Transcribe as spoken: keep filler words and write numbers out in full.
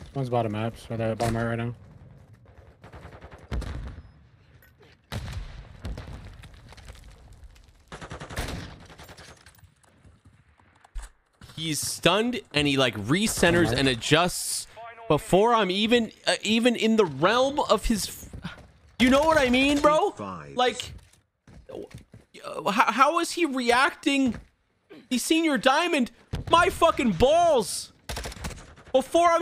One's bottom map, so they're bottom right right now. He's stunned and he like recenters and adjusts before I'm even uh, even in the realm of his. You know what I mean, bro? Like, how, how is he reacting? He's seen your diamond. My fucking balls. Before I'm